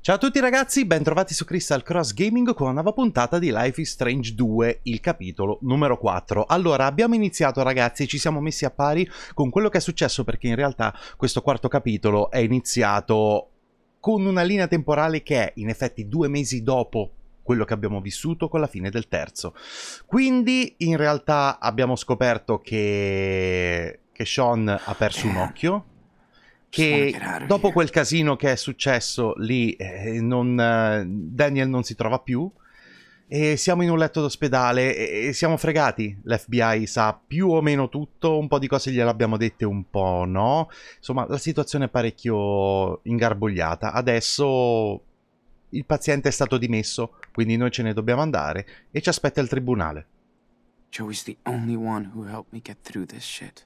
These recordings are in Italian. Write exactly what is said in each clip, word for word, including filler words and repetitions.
Ciao a tutti ragazzi, bentrovati su Crystal Cross Gaming con una nuova puntata di Life is Strange due, il capitolo numero quattro. Allora, abbiamo iniziato ragazzi, ci siamo messi a pari con quello che è successo perché in realtà questo quarto capitolo è iniziato con una linea temporale che è in effetti due mesi dopo quello che abbiamo vissuto con la fine del terzo. Quindi in realtà abbiamo scoperto che, che Sean ha perso un occhio, che dopo quel casino che è successo lì eh, non, eh, Daniel non si trova più e siamo in un letto d'ospedale e, e siamo fregati. L'F B I sa più o meno tutto, un po' di cose gliel'abbiamo dette, un po' no. Insomma, la situazione è parecchio ingarbugliata. Adesso il paziente è stato dimesso, quindi noi ce ne dobbiamo andare e ci aspetta il tribunale. Joey's the only one who helped me get through this shit.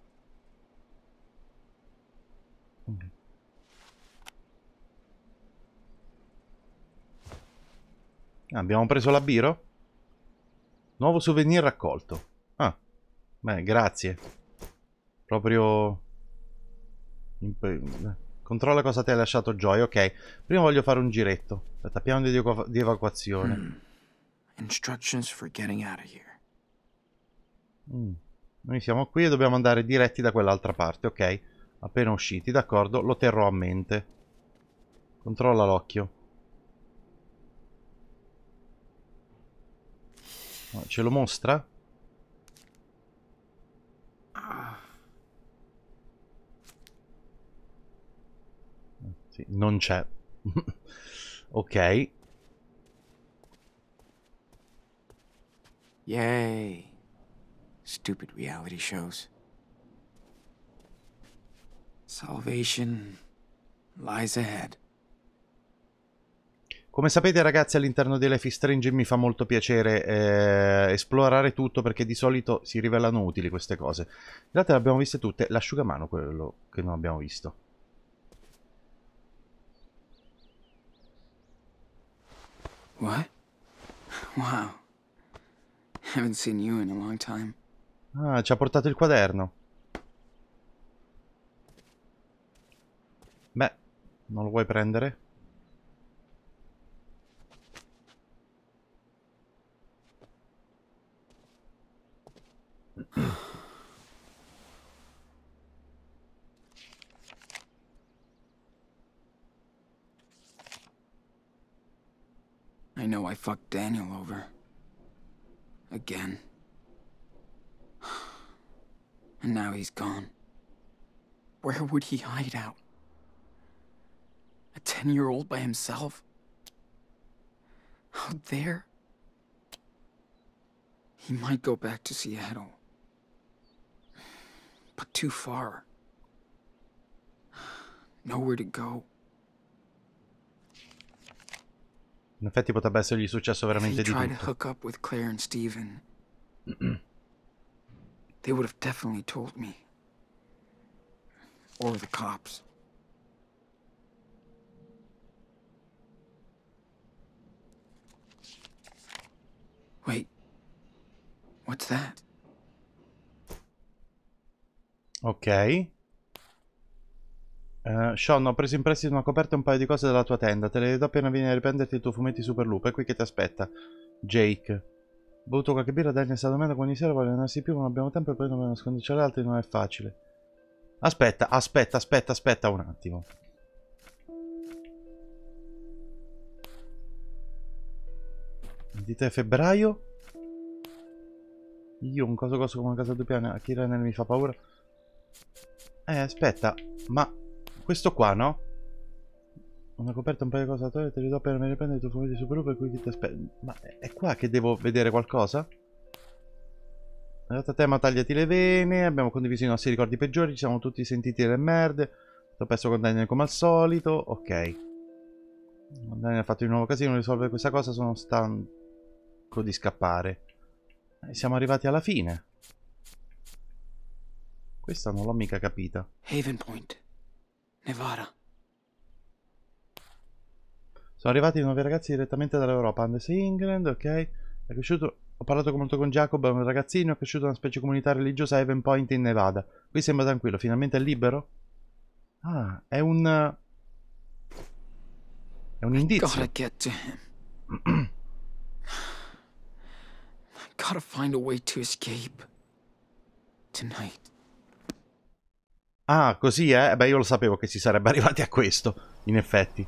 Abbiamo preso la biro? Nuovo souvenir raccolto. Ah, beh, grazie. Proprio... Controlla cosa ti ha lasciato Joy. Ok, prima voglio fare un giretto. Aspetta, piano di, evacu di evacuazione. Hmm. Instructions for getting out of here. Mm. Noi siamo qui e dobbiamo andare diretti da quell'altra parte. Ok, appena usciti, d'accordo, lo terrò a mente. Controlla l'occhio. No, ce lo mostra? Sì, non c'è. Ok. Yay. Stupid reality shows. Salvation lies ahead. Come sapete ragazzi, all'interno di Life is Strange mi fa molto piacere eh, esplorare tutto perché di solito si rivelano utili queste cose. In realtà le abbiamo viste tutte, l'asciugamano quello che non abbiamo visto. What? Wow. Haven't seen you in a long time. Ah, ci ha portato il quaderno. Beh, non lo vuoi prendere? I know I fucked Daniel over. Again. And now he's gone. Where would he hide out? A ten-year-old by himself? Out there? He might go back to Seattle. But too far. Nowhere to go. In effetti potrebbe essergli successo veramente di If he tried to tutto. hook up with Claire and Steven, they would have definitely told me. Or the cops. Wait. What's that? Ok. Uh, Sean, ho preso in prestito una coperta e un paio di cose dalla tua tenda. Te le do appena vieni a riprenderti il tuo fumetti super loop. È qui che ti aspetta. Jake. Ho bevuto qualche birra, Daniel sta dormendo, ogni sera vuole allenarsi più, non abbiamo tempo e poi dobbiamo nasconderci alle altre, non è facile. Aspetta, aspetta, aspetta, aspetta un attimo. Dite febbraio? Io un coso grosso come una casa a due piani, a chi Renner mi fa paura. Eh, aspetta, ma questo qua, no? Una coperta, un paio di cose da togliere, te li do appena me ne prendo i tuoi fumetti super loop e qui ti aspetta. Ma è qua che devo vedere qualcosa? Andate a tema, tagliati le vene, abbiamo condiviso i nostri ricordi peggiori, ci siamo tutti sentiti delle merde. Sto perso con Daniel come al solito, ok. Daniel ha fatto di nuovo casino, risolvere questa cosa, sono stanco di scappare. E siamo arrivati alla fine. Questa non l'ho mica capita. Haven Point, Nevada. Sono arrivati i nuovi ragazzi direttamente dall'Europa. Andes England, ok. È cresciuto... Ho parlato molto con Jacob, è un ragazzino, è cresciuto in una specie comunità religiosa a Haven Point in Nevada. Qui sembra tranquillo, finalmente è libero? Ah, è un... È un I indizio. gotta get to him. I gotta find a way to escape. Tonight. Ah, così è? Eh? Beh, io lo sapevo che si sarebbe arrivati a questo, in effetti.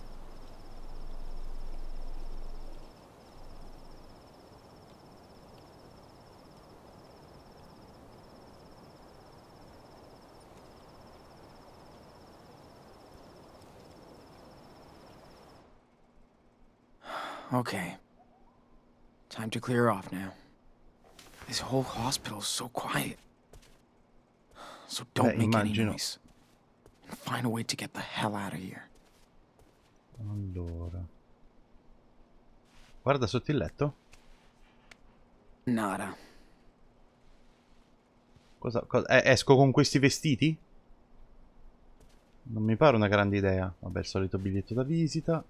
Okay. Time to clear off now. This whole hospital's so quiet. So don't Beh, make any immagino. noise. And find a way to get the hell out of here. Allora. Guarda sotto il letto. Nada. Cosa, cosa, eh, esco con questi vestiti? Non mi pare una grande idea. Vabbè, il solito biglietto da visita.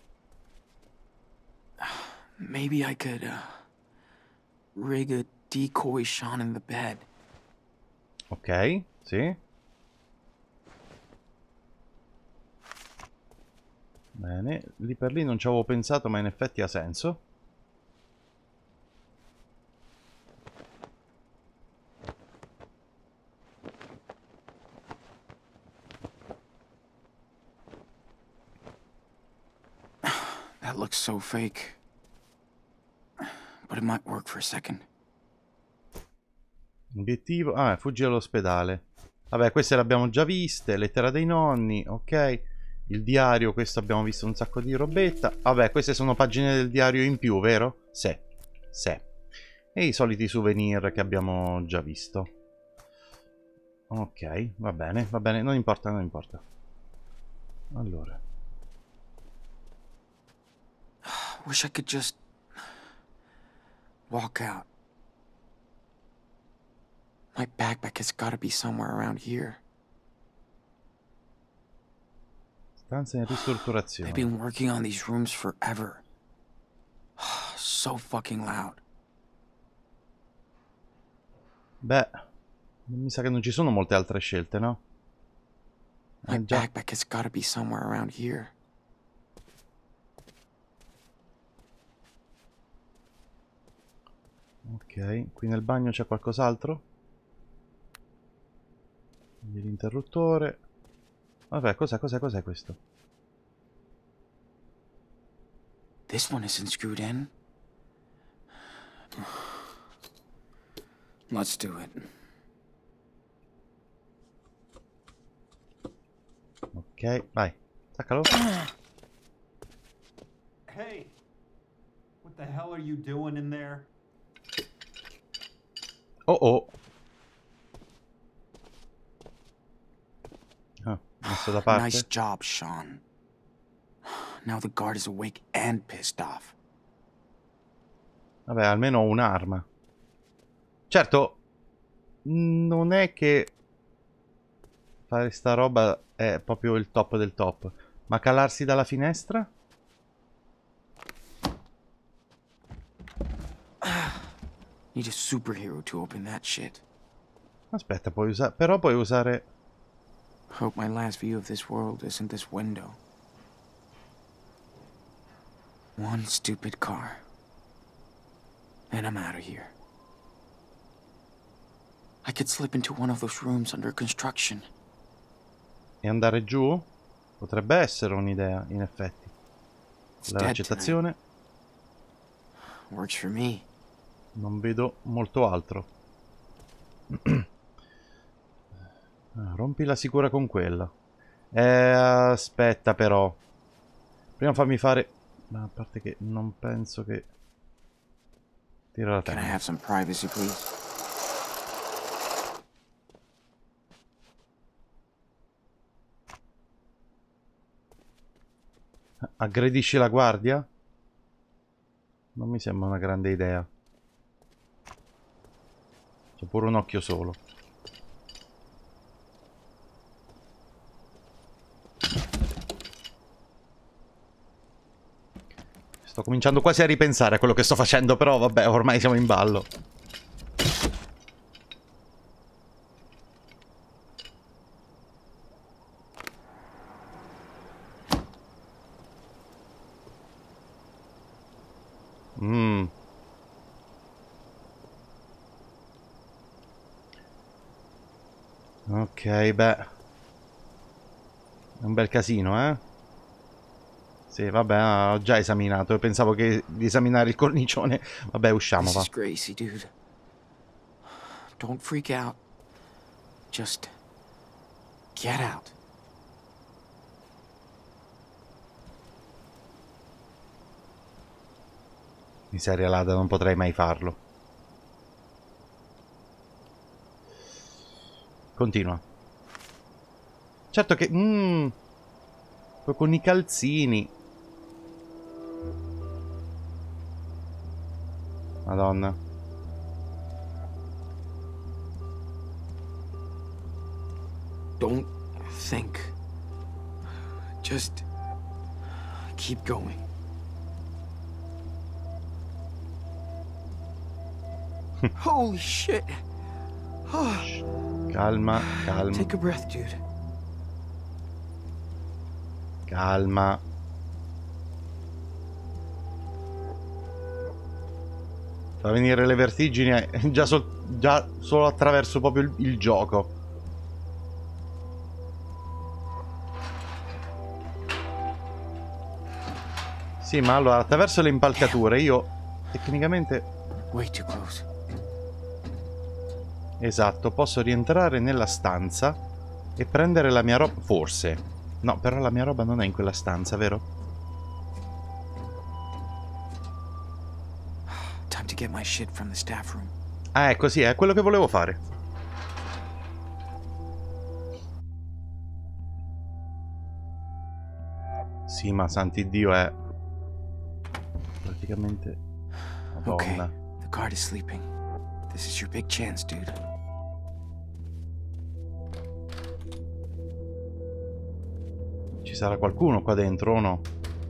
Maybe I could, uh, rig a decoy Sean in the bed. Ok, sì. Bene, lì per lì non ci avevo pensato, ma in effetti ha senso. That looks so fake. But it might work for a second. Obiettivo... Ah, fuggi dall'ospedale. Vabbè, queste le abbiamo già viste. Lettera dei nonni, ok. Il diario, questo abbiamo visto un sacco di robetta. Vabbè, queste sono pagine del diario in più, vero? Sì, sì. E i soliti souvenir che abbiamo già visto. Ok, va bene, va bene. Non importa, non importa. Allora. Wish I could just walk out. My backpack has gotta be somewhere around here. Stanza in ristrutturazione. They've been working on these rooms forever. So fucking loud. Beh, mi sa che non ci sono molte altre scelte, no? My Eh, già. backpack has gotta be somewhere around here. Ok, qui nel bagno c'è qualcos'altro? L'interruttore. Vabbè, cos'è, cos'è, cos'è questo? This one isn't screwed in. Let's do it. Ok, vai. Staccalo. Hey, what the hell are you doing in there? Oh oh. Ah, messo da parte. Nice job, Sean. Now the guard is awake and pissed off. Vabbè, almeno ho un'arma. Certo, non è che fare sta roba è proprio il top del top. Ma calarsi dalla finestra? Need a superhero to open that shit. Aspetta, puoi usare... Però puoi usare... Hope my last view of this world isn't this window. One stupid car. And I'm out of here. I could slip into one of those rooms under construction. E andare giù? Potrebbe essere un'idea, in effetti. It's La dead accettazione. tonight. Works for me. Non vedo molto altro. Ah, rompi la sicura con quella. Eh, aspetta però. Prima fammi fare... Ma a parte che non penso che... Tira la Can I testa. have some privacy, please? Aggredisci la guardia? Non mi sembra una grande idea. C'ho pure un occhio solo. Sto cominciando quasi a ripensare a quello che sto facendo, però vabbè, ormai siamo in ballo. Mm. Ok, beh. È un bel casino, eh? Sì, vabbè, ho già esaminato. Pensavo che di esaminare il cornicione. Vabbè, usciamo, This va. is Gracie, dude. Don't freak out. Just get out. Miseria Lada, non potrei mai farlo. Continua. Certo che... Mm, con i calzini. Madonna. Don't think. Just keep going. Holy shit. Calma, calma. Take a breath, dude. Calma. Fa venire le vertigini eh, già, sol già solo attraverso proprio il, il gioco. Sì, ma allora attraverso le impalcature io tecnicamente... Way too close. Esatto, posso rientrare nella stanza e prendere la mia roba... Forse. No, però la mia roba non è in quella stanza, vero? Time to get my shit from the staff room. Ah, ecco, sì, è quello che volevo fare. Sì, ma sant'Iddio è... praticamente... Okay, Madonna. the guard is sleeping. This is your big chance, dude. Ci sarà qualcuno qua dentro o no?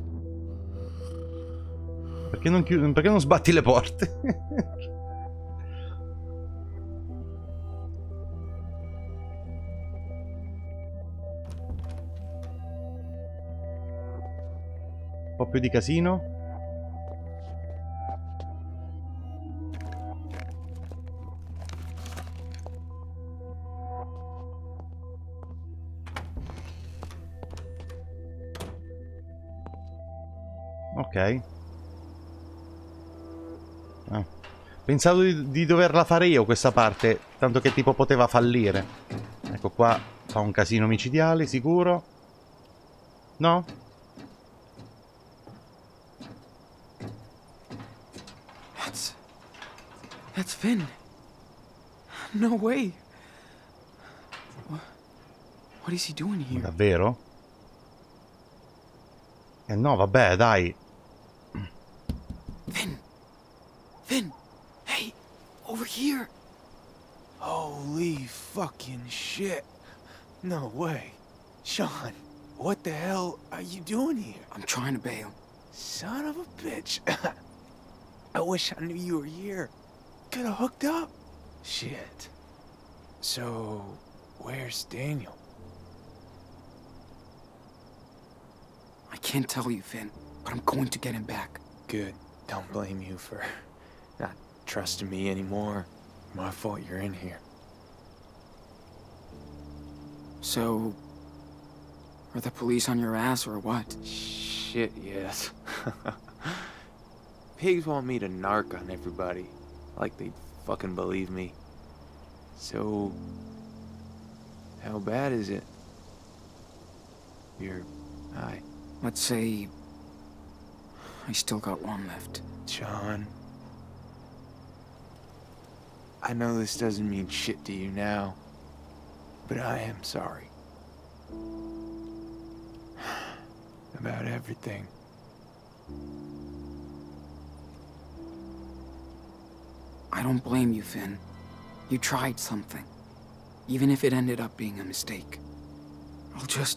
Perché non, chiudi... Perché non sbatti le porte? Un po' più di casino. Ok. Ah. Pensavo di, di doverla fare io questa parte, tanto che tipo poteva fallire. Ecco qua, fa un casino micidiale, sicuro. No? That's... That's Finn. No way. What, what is he doing here? Davvero? Eh no, vabbè, dai. Finn! Finn! Hey! Over here! Holy fucking shit. No way. Sean, what the hell are you doing here? I'm trying to bail. Son of a bitch. I wish I knew you were here. Could have hooked up. Shit. So, where's Daniel? I can't tell you, Finn, but I'm going to get him back. Good. Don't blame you for not trusting me anymore. My fault you're in here. So... are the police on your ass or what? Shit, yes. Pigs want me to narc on everybody. Like they'd fucking believe me. So... how bad is it? You're high. Let's say... I still got one left. John. I know this doesn't mean shit to you now, but I am sorry. About everything. I don't blame you, Finn. You tried something. Even if it ended up being a mistake. I'll just...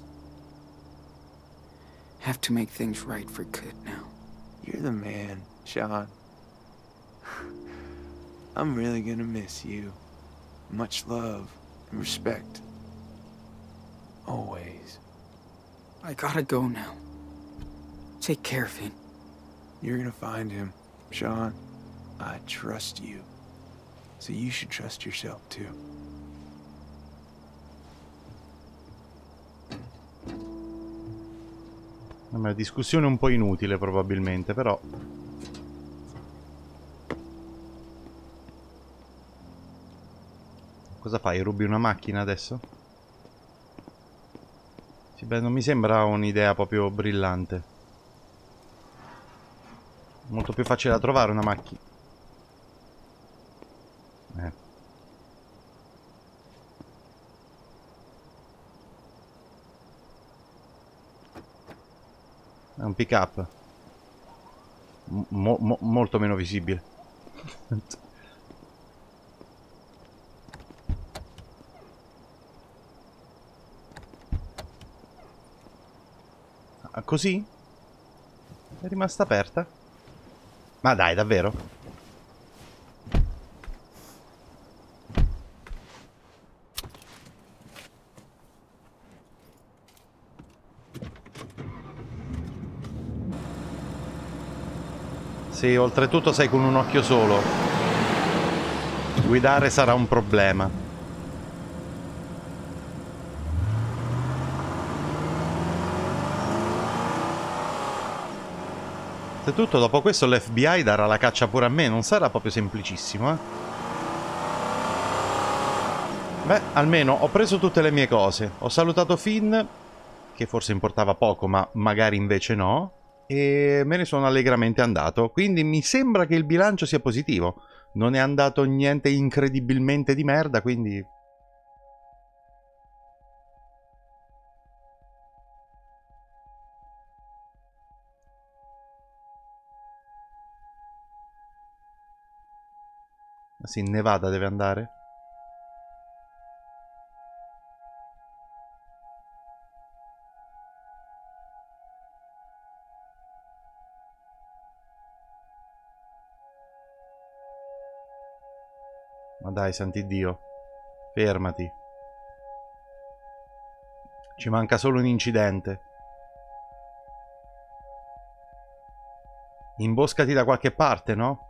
have to make things right for good now. You're the man, Sean. I'm really gonna miss you. Much love and respect. Always. I gotta go now. Take care, Finn. You're gonna find him. Sean, I trust you. So you should trust yourself too. Una discussione un po' inutile probabilmente, però. Cosa fai? Rubi una macchina adesso? Sì, beh, non mi sembra un'idea proprio brillante. Molto più facile da trovare una macchina. Eh. È un pick up. Mo mo molto meno visibile. Ah, così? È rimasta aperta? Ma dai, davvero? Sì, oltretutto sei con un occhio solo. Guidare sarà un problema. Oltretutto, dopo questo l'F B I darà la caccia pure a me. Non sarà proprio semplicissimo, eh. Beh, almeno ho preso tutte le mie cose. Ho salutato Finn, che forse importava poco, ma magari invece no. E me ne sono allegramente andato. Quindi mi sembra che il bilancio sia positivo. Non è andato niente incredibilmente di merda, quindi... Sì, in Nevada deve andare. Ma dai, sant'Iddio. Fermati. Ci manca solo un incidente. Imboscati da qualche parte, no?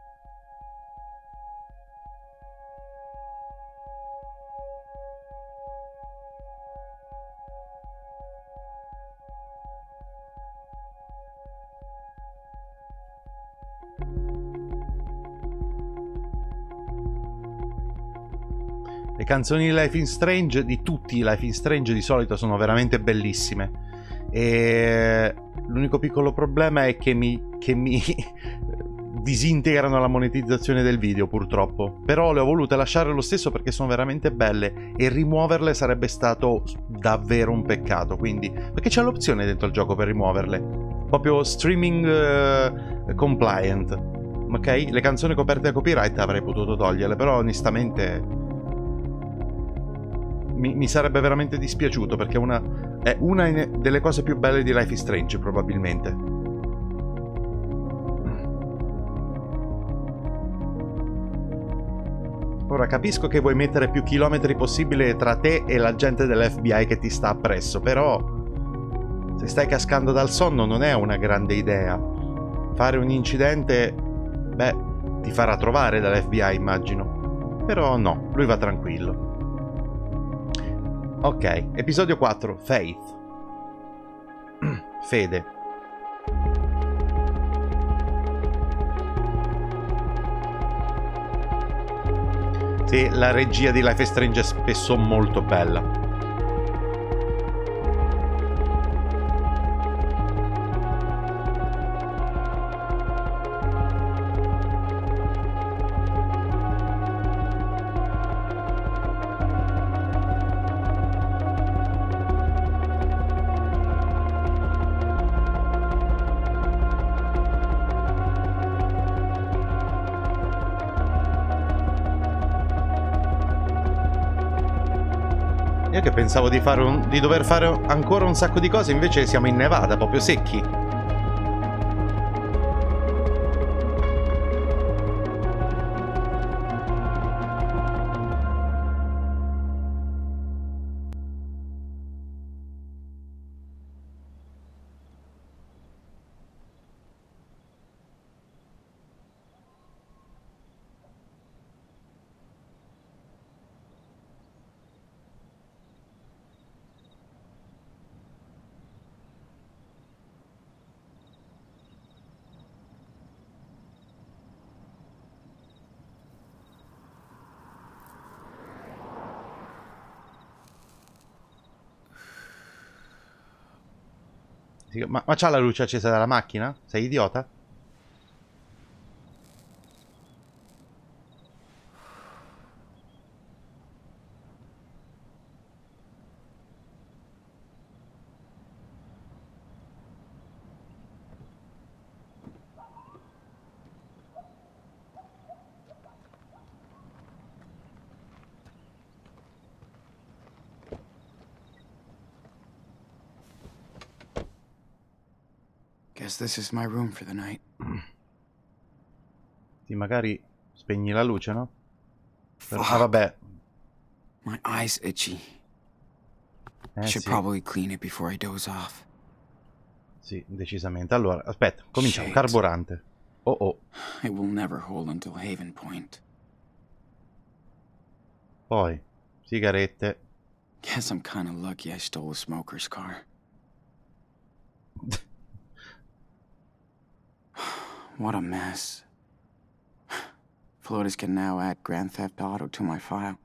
Le canzoni di Life is Strange, di tutti i Life is Strange di solito, sono veramente bellissime. E l'unico piccolo problema è che mi, che mi disintegrano la monetizzazione del video, purtroppo. Però le ho volute lasciare lo stesso perché sono veramente belle e rimuoverle sarebbe stato davvero un peccato. Quindi, perché c'è l'opzione dentro il gioco per rimuoverle, proprio streaming uh, compliant. Ok? Le canzoni coperte da copyright avrei potuto toglierle, però onestamente... Mi, mi sarebbe veramente dispiaciuto, perché una, è una delle cose più belle di Life is Strange, probabilmente. Ora capisco che vuoi mettere più chilometri possibile tra te e la gente dell'F B I che ti sta appresso, però se stai cascando dal sonno non è una grande idea. Fare un incidente, beh, ti farà trovare dall'F B I, immagino. Però no, lui va tranquillo. Ok, episodio quattro, Faith. Fede. Sì, la regia di Life is Strange è spesso molto bella. Io che pensavo di, fare un, di dover fare ancora un sacco di cose, invece siamo in Nevada, proprio secchi. Ma, ma c'ha la luce accesa della macchina? Sei idiota? Guess this is my room for the night. Sì, magari spegni la luce, no? Per... Fuck. Ah, vabbè. My eye's itchy. Eh, I should sì. probably clean it before I doze off. Sì, decisamente. Allora, aspetta, cominciamo. Shit. Carburante. Oh oh. It will never hold until Haven Point. Poi, sigarette. Guess I'm kinda lucky I stole a smoker's car. What a mess. Flotus can now add Grand Theft Auto to my file.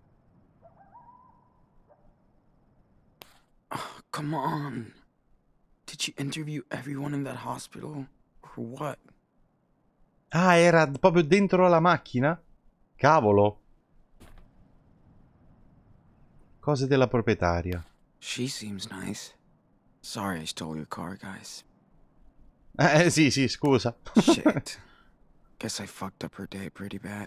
Oh, come on. Did you interview everyone in that hospital? Or what? Ah, era proprio dentro la macchina? Cavolo. Cose della proprietaria. She seems nice. Sorry I stole your car, guys. Eh, sì, sì, scusa. Shit. Guess I fucked up her day pretty bad.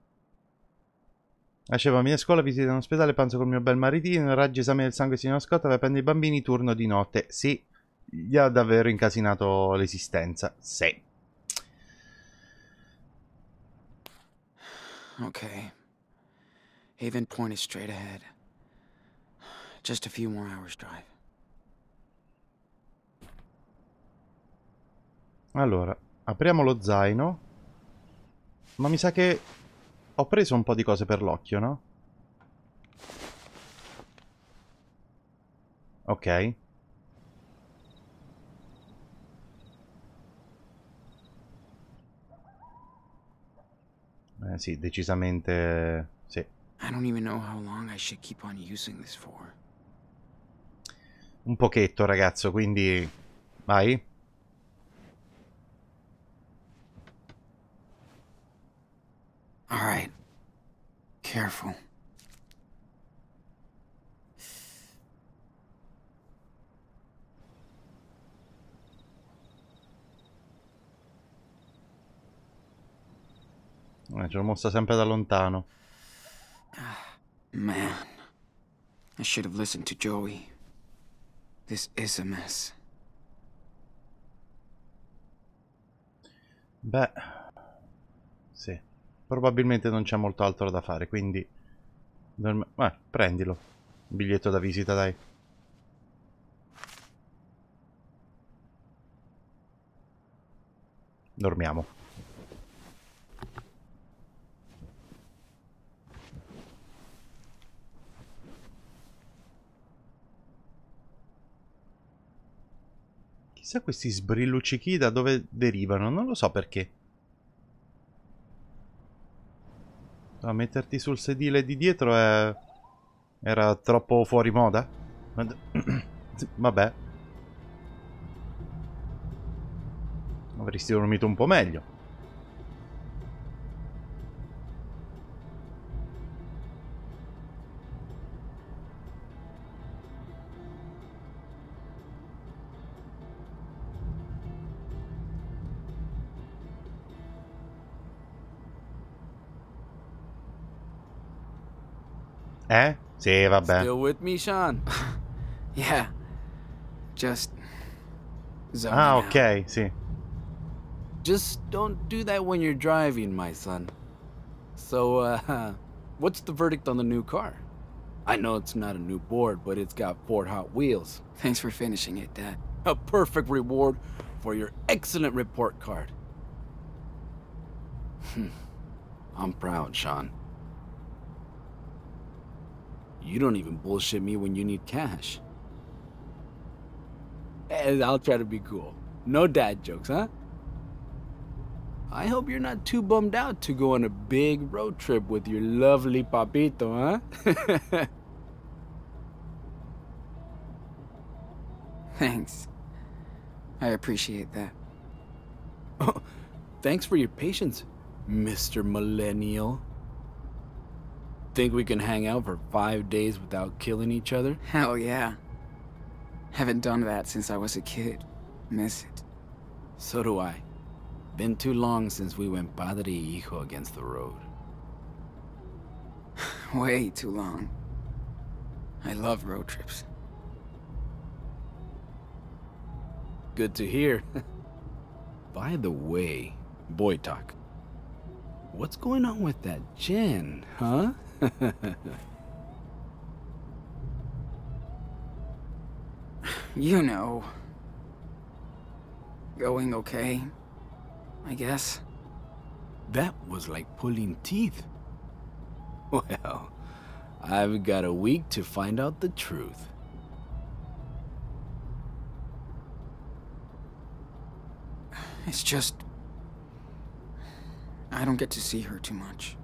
Faceva mia scuola, visita in ospedale, panzo col mio bel maritino, raggi esame del sangue signor Scott, aveva prendere i bambini, turno di notte. Sì, gli ha davvero incasinato l'esistenza. Sì. Okay. Haven Point is straight ahead. Just a few more hours drive. Allora, apriamo lo zaino. Ma mi sa che ho preso un po' di cose per l'occhio, no? Ok. Eh sì, decisamente sì. I don't even know how long I should keep on using this for. Un pochetto, ragazzo, quindi vai. All right. Careful. Eh, ce l'ho mossa sempre da lontano. Man. I should have listened to Joey. This is a mess. Beh, sì. Probabilmente non c'è molto altro da fare, quindi... Eh, prendilo. Biglietto da visita, dai. Dormiamo. Chissà questi sbrilluccichi da dove derivano, non lo so perché. A metterti sul sedile di dietro è... era troppo fuori moda? Vabbè. Avresti dormito un po' meglio. Eh? Sì, vabbè. Still with me, Sean? Yeah. Just... zoning Ah, out. ok, sì. Just don't do that when you're driving, my son. So, uh, what's the verdict on the new car? I know it's not a new board, but it's got Ford Hot Wheels. Thanks for finishing it, Dad. A perfect reward for your excellent report card. I'm proud, Sean. You don't even bullshit me when you need cash. And I'll try to be cool. No dad jokes, huh? I hope you're not too bummed out to go on a big road trip with your lovely papito, huh? Thanks. I appreciate that. Oh, thanks for your patience, Mister Millennial. Think we can hang out for five days without killing each other? Hell yeah. Haven't done that since I was a kid. Miss it. So do I. Been too long since we went padre y hijo against the road. Way too long. I love road trips. Good to hear. By the way, boy talk. What's going on with that Jen, huh? You know. Going okay, I guess. That was like pulling teeth. Well, I've got a week to find out the truth. It's just... I don't get to see her too much.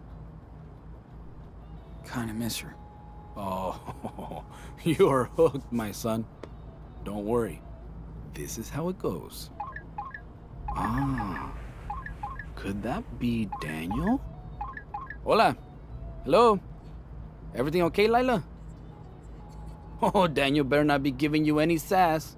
Kinda miss her. Oh, you're hooked, my son. Don't worry. This is how it goes. Ah, could that be Daniel? Hola. Hello. Everything okay, Lila? Oh, Daniel better not be giving you any sass.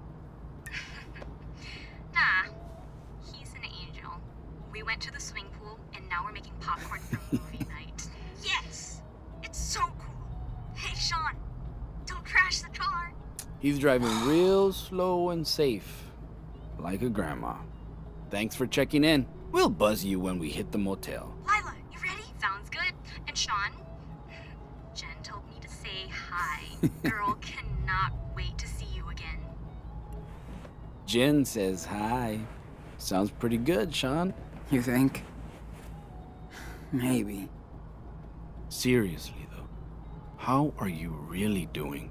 Nah, he's an angel. We went to the swimming pool, and now we're making popcorn for movie night. Yes! It's so cool. Hey, Sean, don't crash the car. He's driving real slow and safe, like a grandma. Thanks for checking in. We'll buzz you when we hit the motel. Lila, you ready? Sounds good. And Sean? Jen told me to say hi. Girl cannot wait to see you again. Jen says hi. Sounds pretty good, Sean. You think? Maybe. Seriously, though, how are you really doing?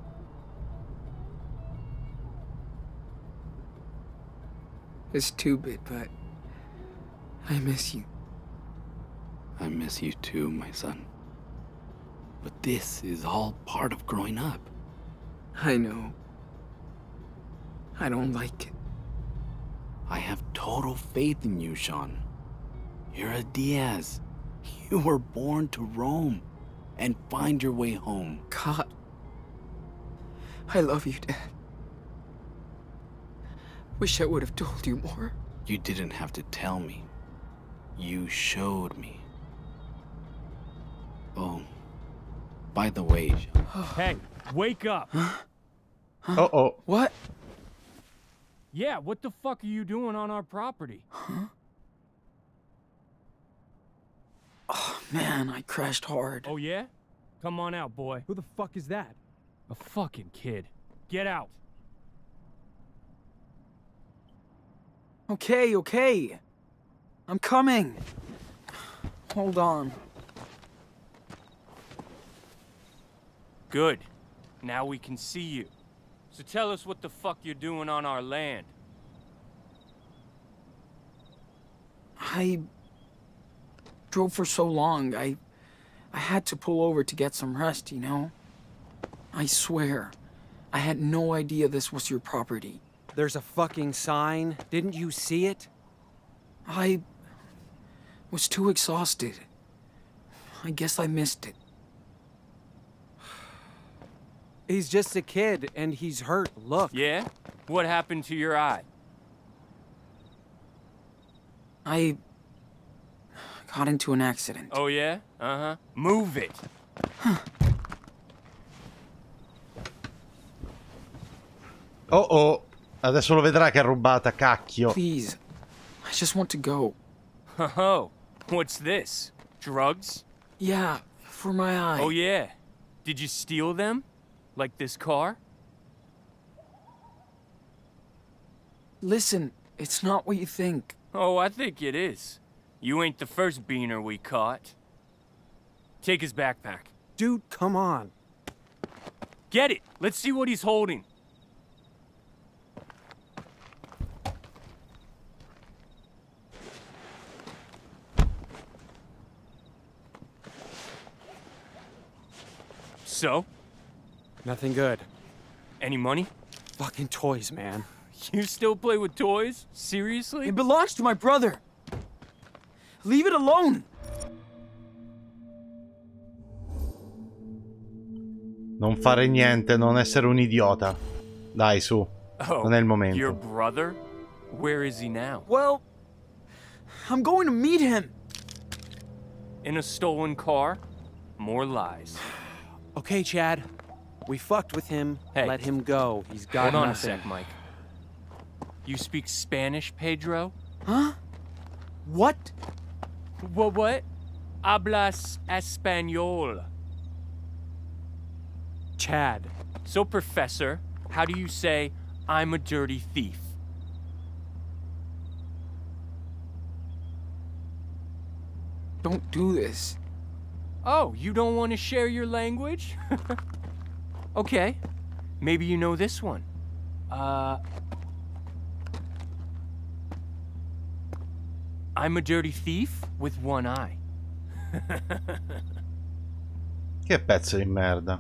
It's stupid, but I miss you. I miss you too, my son. But this is all part of growing up. I know. I don't like it. I have total faith in you, Sean. You're a Diaz. You were born to roam and find your way home. God. I love you, Dad. Wish I would have told you more. You didn't have to tell me. You showed me. Oh, by the way, Sean. Hey, wake up! Uh-oh. What? Yeah, what the fuck are you doing on our property? Huh? Oh, man, I crashed hard. Oh, yeah? Come on out, boy. Who the fuck is that? A fucking kid. Get out. Okay, okay. I'm coming. Hold on. Good. Now we can see you. So tell us what the fuck you're doing on our land. I drove for so long. I I had to pull over to get some rest, you know? I swear, I had no idea this was your property. There's a fucking sign. Didn't you see it? I was too exhausted. I guess I missed it. He's just a kid, and he's hurt. Look. Yeah? What happened to your eye? I got into an accident. Oh, yeah? Uh-huh. Move it. Oh oh, adesso lo vedrà che è rubata, cacchio. Please, I just want to go. Oh, what's this? Drugs? Yeah, for my eye. Oh, yeah. Did you steal them? Like this car? Listen, it's not what you think. Oh, I think it is. You ain't the first beaner we caught. Take his backpack. Dude, come on. Get it! Let's see what he's holding. So? Nothing good. Any money? Fucking toys, man. You still play with toys? Seriously? It belongs to my brother. Leave it alone. Non fare niente, non essere un idiota. Dai, su. Oh, Non è il momento. your brother? Where is he now? Well, I'm going to meet him. In a stolen car? More lies. Okay, Chad. We fucked with him. Hey. Let him go. He's got Hold on nothing. a sec, Mike. You speak Spanish, Pedro? Huh? What? What, what? Hablas español. Chad. So, Professor, how do you say, I'm a dirty thief? Don't do this. Oh, you don't want to share your language? Okay. Maybe you know this one. Uh... I'm a dirty thief with one eye. Che pezzo di merda.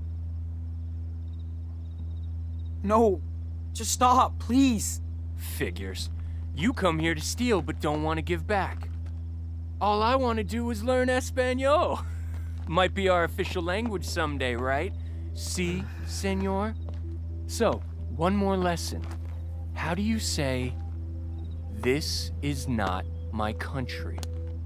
No, just stop, please. Figures. You come here to steal but don't want to give back. All I want to do is learn Espanol. Might be our official language someday, right? Si, senor? So, one more lesson. How do you say, this is not my country?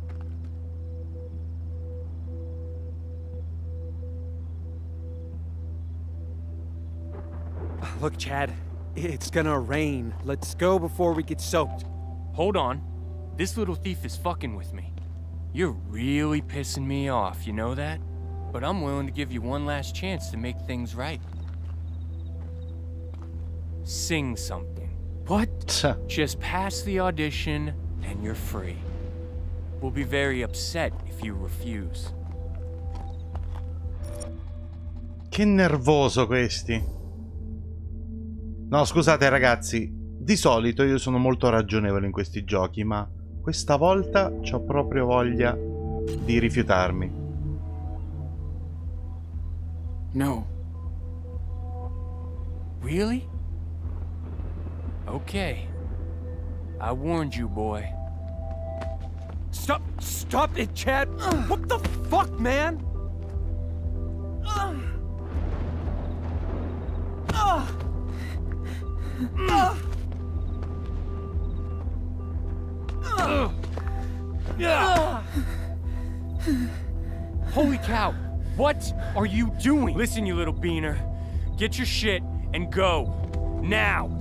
Look, Chad. It's gonna rain. Let's go before we get soaked. Hold on. This little thief is fucking with me. You're really pissing me off, you know that? But I'm willing to give you one last chance to make things right. Sing something. What? Just pass the audition and you're free. We'll be very upset if you refuse. Che nervoso questi. No, scusate ragazzi, di solito io sono molto ragionevole in questi giochi, ma questa volta c'ho proprio voglia di rifiutarmi. No. Really? Okay. I warned you, boy. Stop! Stop it, Chad! What the fuck, man? Holy cow! What are you doing? Listen, you little beaner. Get your shit and go. Now!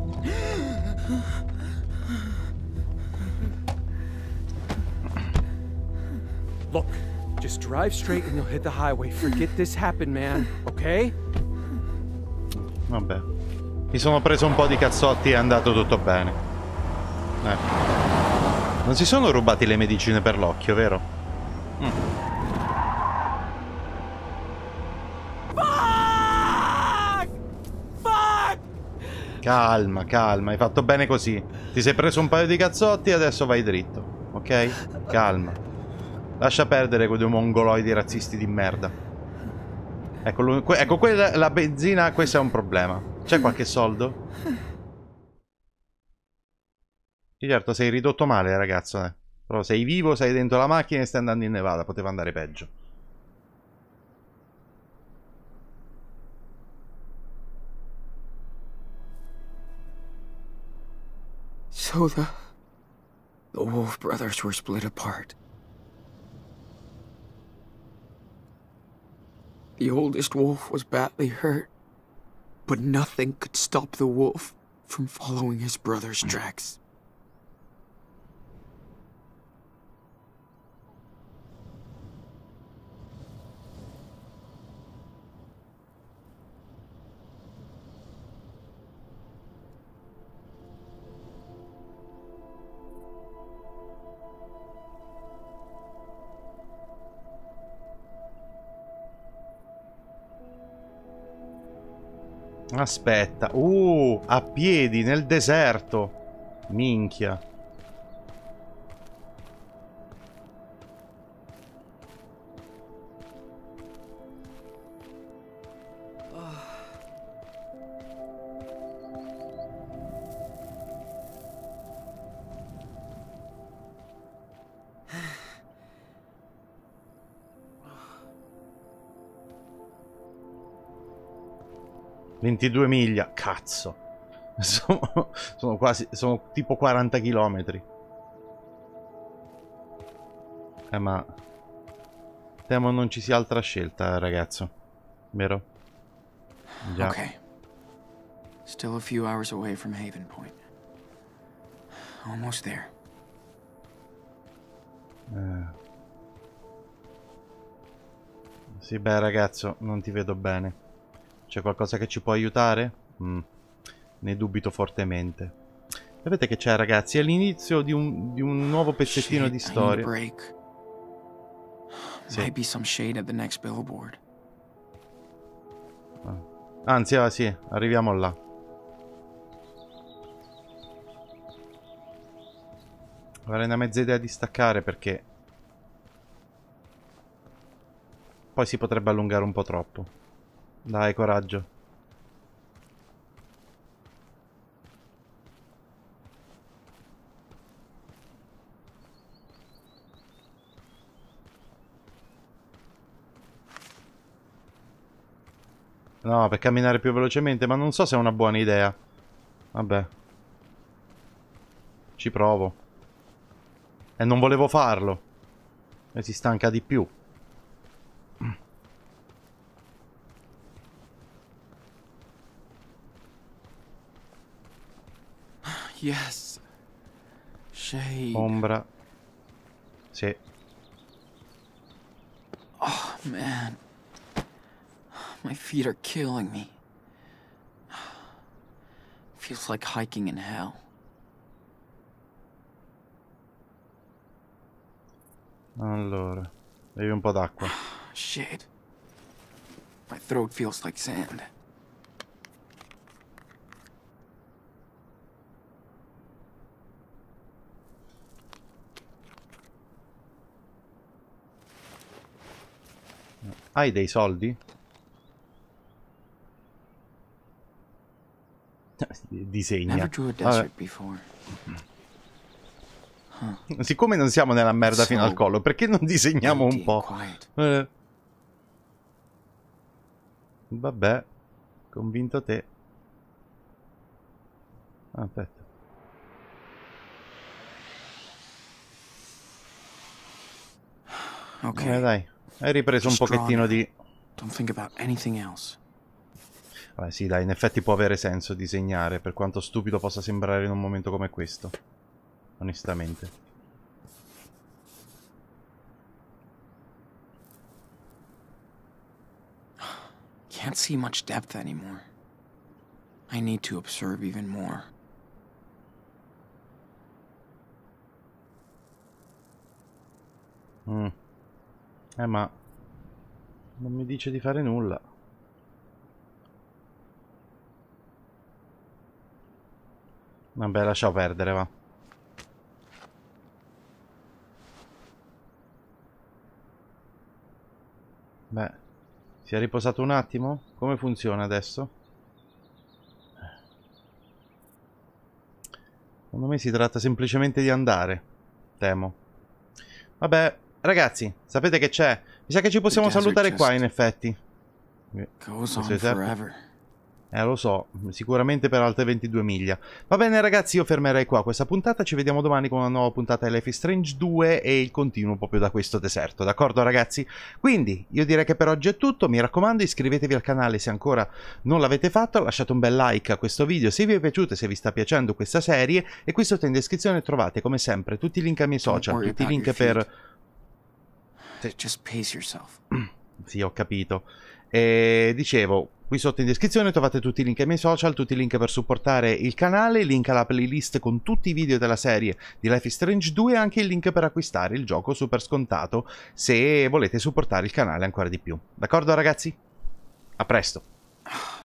Look, just drive straight and you'll hit the highway. Forget this happened, man. Okay? Vabbè. Mi sono preso un po' di cazzotti e è andato tutto bene. Eh. Non si sono rubati le medicine per l'occhio, vero? Mm. Fuck! Fuck! Calma, calma, hai fatto bene così. Ti sei preso un paio di cazzotti e adesso vai dritto. Ok? Calma. Lascia perdere quei due mongoloidi razzisti di merda. Ecco, lui, que ecco quella, la benzina, questo è un problema. C'è qualche soldo? Sì, certo, sei ridotto male, ragazzo. Eh. Però sei vivo, sei dentro la macchina e stai andando in Nevada. Poteva andare peggio. So the... the Wolf brothers were split apart. The oldest wolf was badly hurt, but nothing could stop the wolf from following his brother's tracks. Aspetta. Uh, a piedi, nel deserto. Minchia. ventidue miglia, cazzo. Sono, sono quasi, sono tipo quaranta chilometri. Eh, ma temo non ci sia altra scelta, ragazzo. Vero? Già. Okay. Still a few hours away from Haven Point. Almost there. Eh. Sì, beh, ragazzo, non ti vedo bene. C'è qualcosa che ci può aiutare? Mm. Ne dubito fortemente. Sapete che c'è, ragazzi? È l'inizio di un, di un nuovo pezzettino Shit, di I need a storia. break. Sì. Might be some shade at the next billboard. Ah. Anzi, ah, sì, arriviamo là. Avrei una mezza idea di staccare perché poi si potrebbe allungare un po' troppo. Dai, coraggio. No, per camminare più velocemente, ma non so se è una buona idea. Vabbè. Ci provo. E non volevo farlo. E si stanca di più. Yes. Shade. Ombra. Sì. Oh, man. My feet are killing me. Feels like hiking in hell. Allora, bevi un po' d'acqua. Shit. My throat feels like sand. Hai dei soldi? Disegna. Never drew a desert before. Siccome non siamo nella merda fino al So collo, perché non disegniamo un empty po'? and quiet. Eh. Vabbè, convinto te. Aspetta. Ok. Eh, dai, hai ripreso un Just draw pochettino now. di... Don't think about anything else. Vabbè, sì, dai, in effetti può avere senso disegnare, per quanto stupido possa sembrare in un momento come questo. Onestamente. Can't see much depth anymore. I need to observe even more. Mm. Eh, ma... non mi dice di fare nulla. Vabbè, lascia perdere, va. Beh, si è riposato un attimo? Come funziona adesso? Secondo me si tratta semplicemente di andare. Temo. Vabbè, ragazzi, sapete che c'è? Mi sa che ci possiamo The desert salutare qua, just in effetti. Goes Questo on è certo. forever. Eh, lo so, sicuramente per altre ventidue miglia. Va bene, ragazzi, io fermerei qua questa puntata. Ci vediamo domani con una nuova puntata di Life is Strange due e il continuo proprio da questo deserto, d'accordo, ragazzi? Quindi, io direi che per oggi è tutto. Mi raccomando, iscrivetevi al canale se ancora non l'avete fatto. Lasciate un bel like a questo video se vi è piaciuto e se vi sta piacendo questa serie. E qui sotto in descrizione trovate, come sempre, tutti i link ai miei social, worry tutti i about link your per... Just pace yourself. Sì, ho capito. E dicevo, qui sotto in descrizione trovate tutti i link ai miei social, tutti i link per supportare il canale, link alla playlist con tutti i video della serie di Life is Strange due e anche il link per acquistare il gioco super scontato se volete supportare il canale ancora di più. D'accordo, ragazzi? A presto!